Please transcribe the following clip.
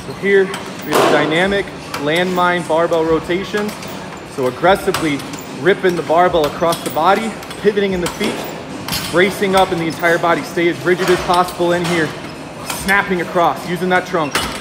So here we have dynamic landmine barbell rotation. So aggressively ripping the barbell across the body, pivoting in the feet, bracing up in the entire body. Stay as rigid as possible in here, snapping across, using that trunk.